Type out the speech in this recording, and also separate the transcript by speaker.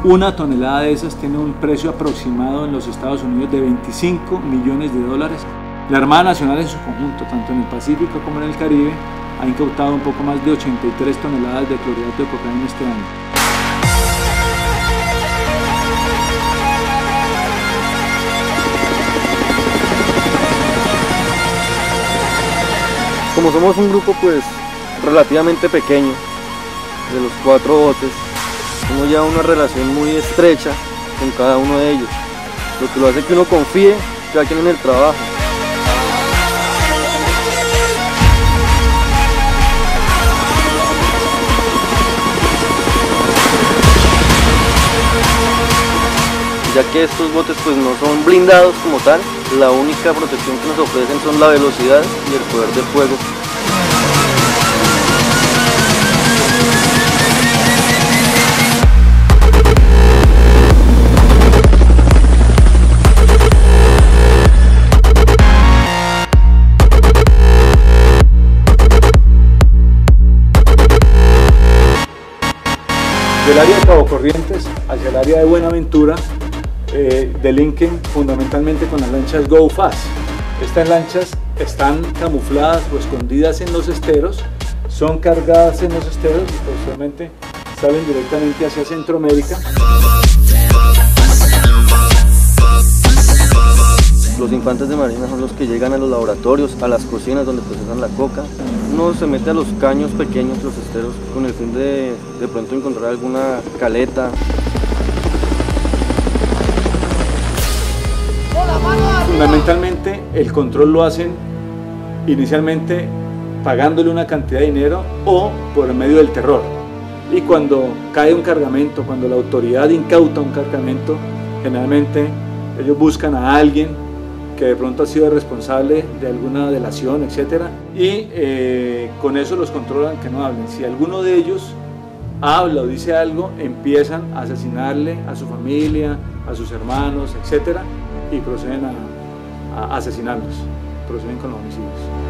Speaker 1: Una tonelada de esas tiene un precio aproximado en los Estados Unidos de 25 millones de dólares. La Armada Nacional en su conjunto, tanto en el Pacífico como en el Caribe, ha incautado un poco más de 83 toneladas de clorhidrato de cocaína este año.
Speaker 2: Como somos un grupo pues relativamente pequeño, de los 4 botes, uno lleva una relación muy estrecha con cada uno de ellos, lo que lo hace que uno confíe cada quien en el trabajo. Ya que estos botes pues no son blindados como tal, la única protección que nos ofrecen son la velocidad y el poder del fuego.
Speaker 1: Del área de Cabo Corrientes hacia el área de Buenaventura, delinquen fundamentalmente con las lanchas Go Fast. Estas lanchas están camufladas o escondidas en los esteros, son cargadas en los esteros y posteriormente salen directamente hacia Centroamérica.
Speaker 2: Los infantes de marina son los que llegan a los laboratorios, a las cocinas donde procesan la coca. Uno se mete a los caños pequeños, los esteros, con el fin de pronto encontrar alguna caleta.
Speaker 1: Fundamentalmente el control lo hacen inicialmente pagándole una cantidad de dinero o por el medio del terror. Y cuando cae un cargamento, cuando la autoridad incauta un cargamento, generalmente ellos buscan a alguien que de pronto ha sido responsable de alguna delación, etc. Y con eso los controlan que no hablen. Si alguno de ellos habla o dice algo, empiezan a asesinarle a su familia, a sus hermanos, etc. y proceden a asesinarlos, proceden con los homicidios.